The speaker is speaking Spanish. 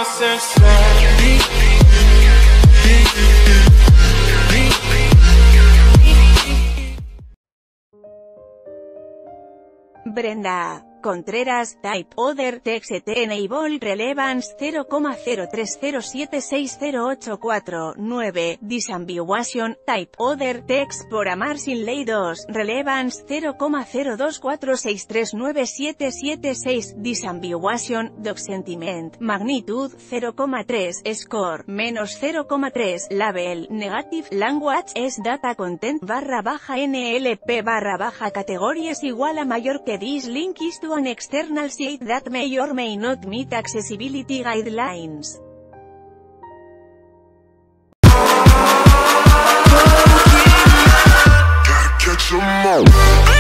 Brenda Contreras, Type Other Text Enable Relevance 0,03076084-9, Disambiguation, Type Other Text por Amar sin Ley 2, Relevance 0,0246397776, Disambiguation, Dog Sentiment, Magnitude 0,3, Score, -0,3, Label, Negative, Language, es Data Content _NLP _categories igual a mayor que this link is to an external site that may or may not meet accessibility guidelines. Gotta catch 'em all.